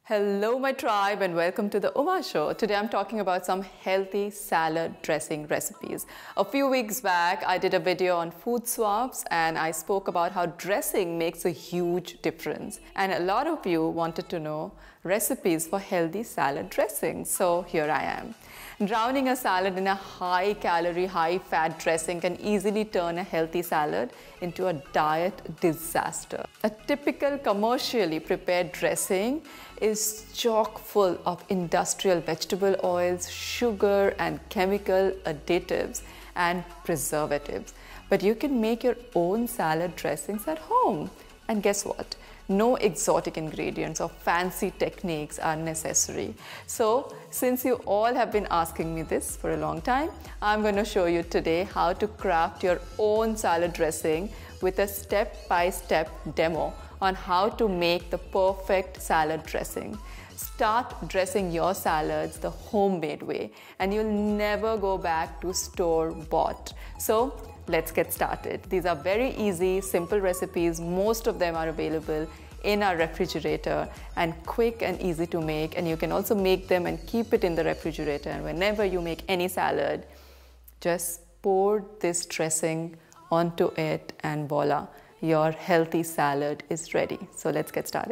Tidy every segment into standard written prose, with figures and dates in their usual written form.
Hello my tribe and welcome to the Uma Show. Today I'm talking about some healthy salad dressing recipes. A few weeks back I did a video on food swaps and I spoke about how dressing makes a huge difference. And a lot of you wanted to know recipes for healthy salad dressing. So here I am. Drowning a salad in a high-calorie, high-fat dressing can easily turn a healthy salad into a diet disaster. A typical commercially prepared dressing is chock full of industrial vegetable oils, sugar and chemical additives and preservatives. But you can make your own salad dressings at home. And guess what? No exotic ingredients or fancy techniques are necessary. So, since you all have been asking me this for a long time, I'm going to show you today how to craft your own salad dressing with a step-by-step demo on how to make the perfect salad dressing. Start dressing your salads the homemade way and you'll never go back to store-bought. So, let's get started. These are very easy, simple recipes. Most of them are available in our refrigerator and quick and easy to make. And you can also make them and keep it in the refrigerator. And whenever you make any salad, just pour this dressing onto it and voila, your healthy salad is ready. So let's get started.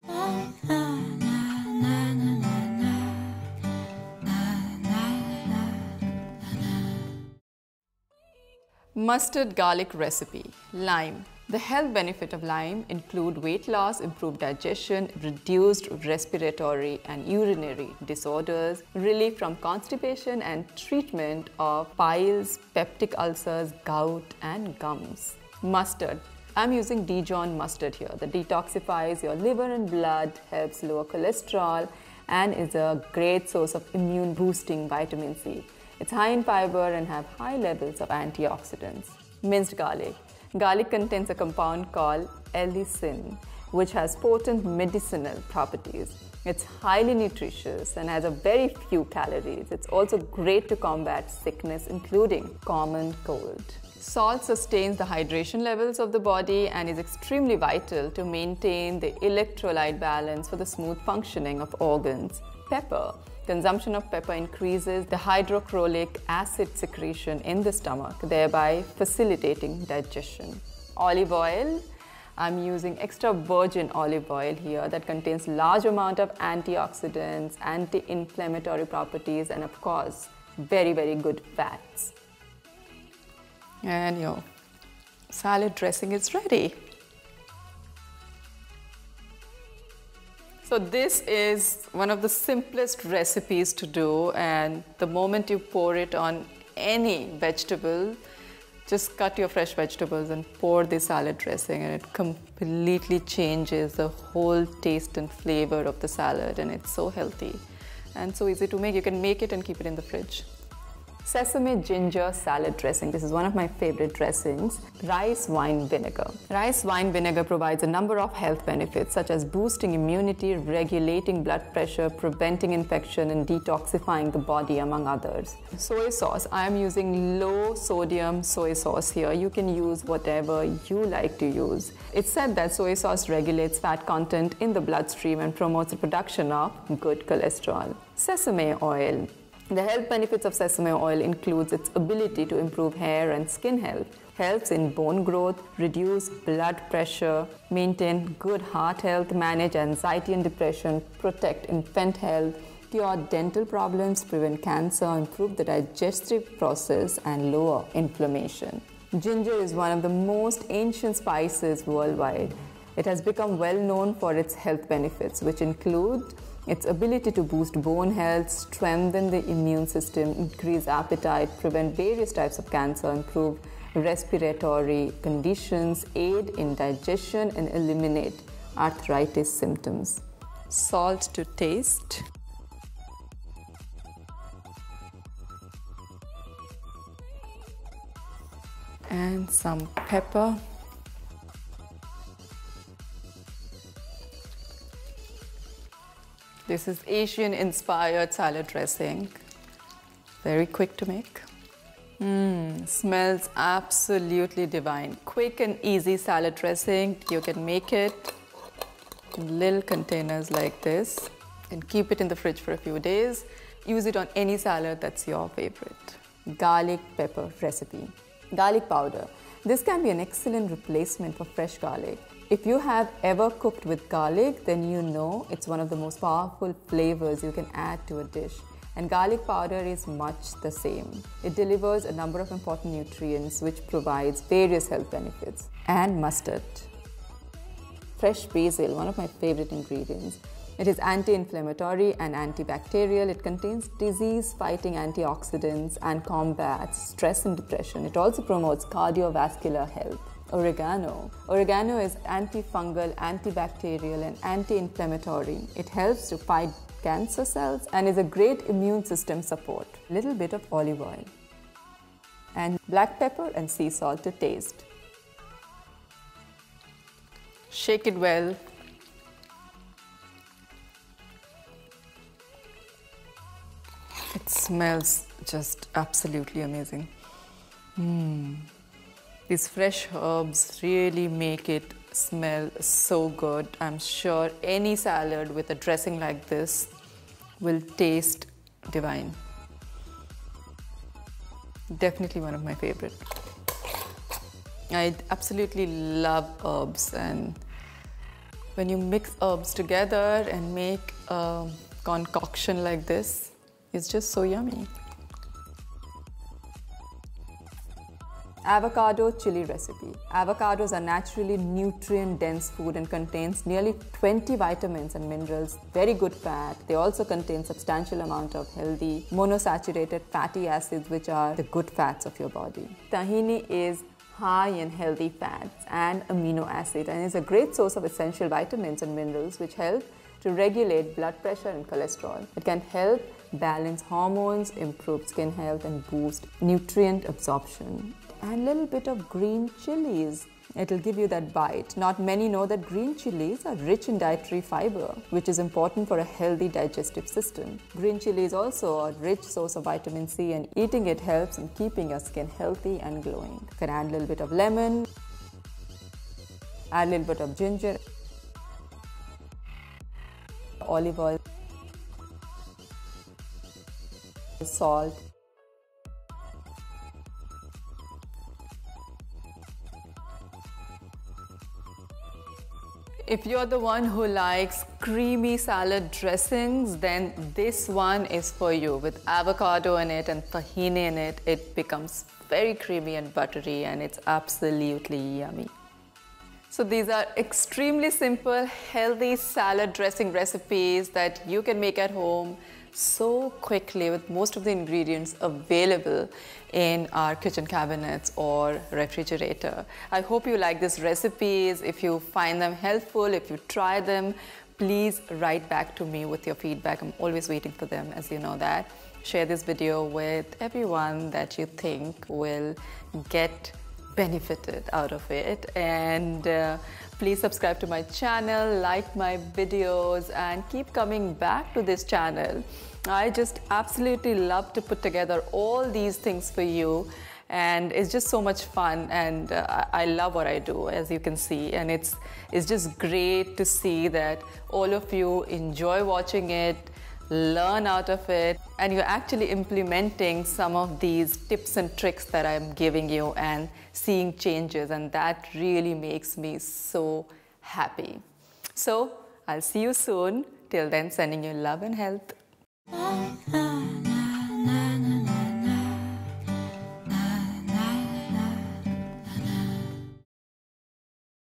Mustard garlic recipe. Lime. The health benefit of lime include weight loss, improved digestion, reduced respiratory and urinary disorders, relief from constipation and treatment of piles, peptic ulcers, gout and gums. Mustard. I'm using Dijon mustard here that detoxifies your liver and blood, helps lower cholesterol and is a great source of immune boosting vitamin C. It's high in fiber and have high levels of antioxidants. Minced garlic. Garlic contains a compound called allicin, which has potent medicinal properties. It's highly nutritious and has a very few calories. It's also great to combat sickness, including common cold. Salt sustains the hydration levels of the body and is extremely vital to maintain the electrolyte balance for the smooth functioning of organs. Pepper. Consumption of pepper increases the hydrochloric acid secretion in the stomach, thereby facilitating digestion. Olive oil. I'm using extra virgin olive oil here that contains large amount of antioxidants, anti-inflammatory properties, and of course, very, very good fats. And your salad dressing is ready. So this is one of the simplest recipes to do, and the moment you pour it on any vegetable, just cut your fresh vegetables and pour the salad dressing and it completely changes the whole taste and flavor of the salad, and it's so healthy and so easy to make. You can make it and keep it in the fridge. Sesame ginger salad dressing. This is one of my favorite dressings. Rice wine vinegar. Rice wine vinegar provides a number of health benefits such as boosting immunity, regulating blood pressure, preventing infection and detoxifying the body, among others. Soy sauce. I am using low sodium soy sauce here. You can use whatever you like to use. It's said that soy sauce regulates fat content in the bloodstream and promotes the production of good cholesterol. Sesame oil. The health benefits of sesame oil includes its ability to improve hair and skin health, helps in bone growth, reduce blood pressure, maintain good heart health, manage anxiety and depression, protect infant health, cure dental problems, prevent cancer, improve the digestive process and lower inflammation. Ginger is one of the most ancient spices worldwide. It has become well known for its health benefits, which include its ability to boost bone health, strengthen the immune system, increase appetite, prevent various types of cancer, improve respiratory conditions, aid in digestion, and eliminate arthritis symptoms. Salt to taste. And some pepper. This is Asian-inspired salad dressing. Very quick to make. Smells absolutely divine. Quick and easy salad dressing. You can make it in little containers like this. and keep it in the fridge for a few days. Use it on any salad that's your favorite. Garlic pepper recipe. Garlic powder. This can be an excellent replacement for fresh garlic. If you have ever cooked with garlic, then you know it's one of the most powerful flavors you can add to a dish. And garlic powder is much the same. It delivers a number of important nutrients which provides various health benefits. And mustard. Fresh basil, one of my favorite ingredients. It is anti-inflammatory and antibacterial. It contains disease-fighting antioxidants and combats stress and depression. It also promotes cardiovascular health. Oregano. Oregano is antifungal, antibacterial and anti-inflammatory. It helps to fight cancer cells and is a great immune system support. A little bit of olive oil. And black pepper and sea salt to taste. Shake it well. It smells just absolutely amazing. These fresh herbs really make it smell so good. I'm sure any salad with a dressing like this will taste divine. Definitely one of my favorite. I absolutely love herbs, and when you mix herbs together and make a concoction like this, it's just so yummy. Avocado chili recipe. Avocados are naturally nutrient-dense food and contains nearly 20 vitamins and minerals, very good fat. They also contain substantial amount of healthy monosaturated fatty acids, which are the good fats of your body. Tahini is high in healthy fats and amino acid and is a great source of essential vitamins and minerals which help to regulate blood pressure and cholesterol. It can help balance hormones, improve skin health and boost nutrient absorption. And a little bit of green chilies. It'll give you that bite. Not many know that green chilies are rich in dietary fiber, which is important for a healthy digestive system. Green chili is also a rich source of vitamin C, and eating it helps in keeping your skin healthy and glowing. You can add a little bit of lemon, add a little bit of ginger, olive oil, salt. If you're the one who likes creamy salad dressings, then this one is for you. With avocado in it and tahini in it, it becomes very creamy and buttery, and it's absolutely yummy. So these are extremely simple, healthy salad dressing recipes that you can make at home so quickly with most of the ingredients available in our kitchen cabinets or refrigerator. I hope you like these recipes. If you find them helpful, if you try them, please write back to me with your feedback. I'm always waiting for them, as you know that. Share this video with everyone that you think will get benefited out of it, and please subscribe to my channel, like my videos, and keep coming back to this channel. I just absolutely love to put together all these things for you, and it's just so much fun, and I love what I do, as you can see, and it's just great to see that all of you enjoy watching it, learn out of it, and you're actually implementing some of these tips and tricks that I'm giving you and seeing changes, and that really makes me so happy. So I'll see you soon. Till then, sending you love and health.